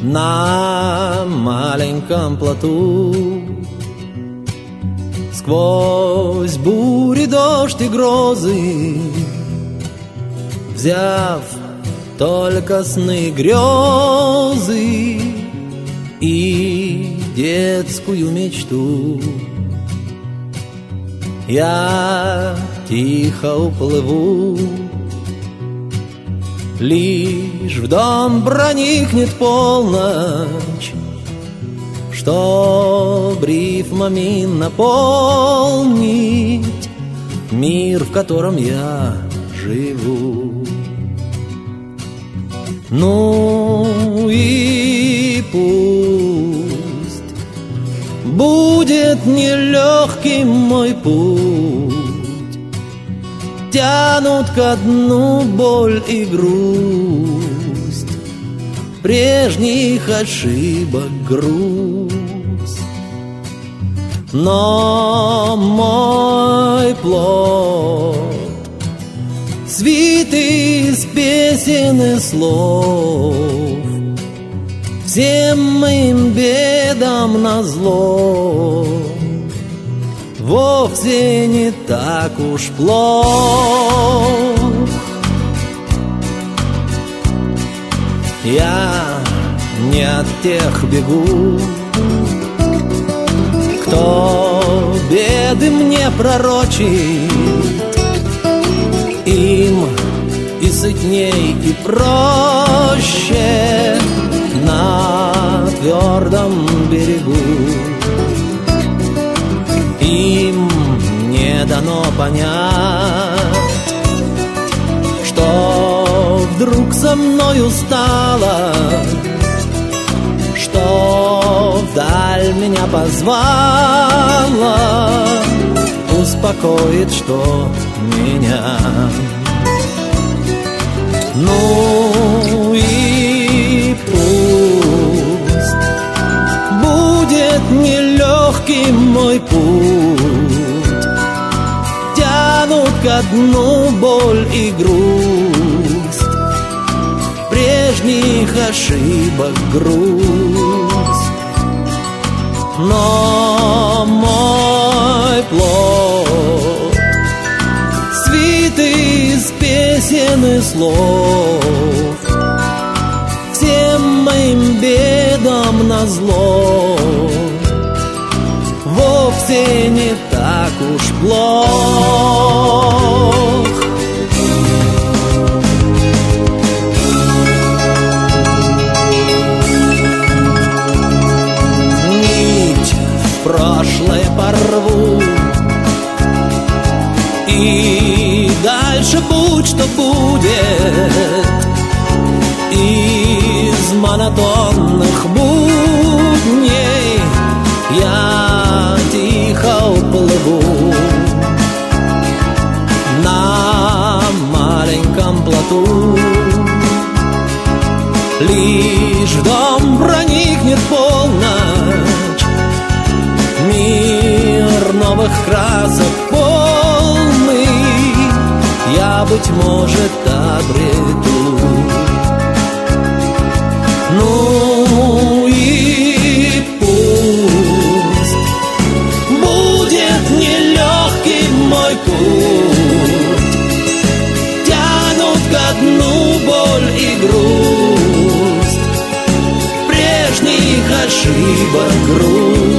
на маленьком плоту. Сквозь бури, дождь и грозы, взяв только сны, грезы и детскую мечту, я тихо уплыву. Лишь в дом проникнет полночь, чтоб рифмами наполнить мир, в котором я живу. Ну и пусть будет нелегким мой путь, тянут ко дну боль и грусть, прежних ошибок груз. Но мой плод свит из песен и слов, всем моим бедам назло, вовсе не так уж плох. Я не от тех бегу, кто беды мне пророчит. Им и сытней, и проще на твердом берегу. Им не дано понять, что вдруг со мною стало, что вдаль меня позвала, успокоит, что меня. Ну и пусть будет нелегким мой путь, тянут ко дну боль и грусть, прежних ошибок грусть. Но мой плод свит из песен и слов, всем моим бедам назло, вовсе не так уж плох. Нить в прошлое порву, и дальше будь что будет. Из монотонных будней я тихо уплыву на маленьком плоту. Лишь в дом проникнет полночь, мир новых красок полный я, быть может, обрету. Ну и пусть будет нелегким мой путь, тянут ко дну боль и грусть, прежних ошибок грусть.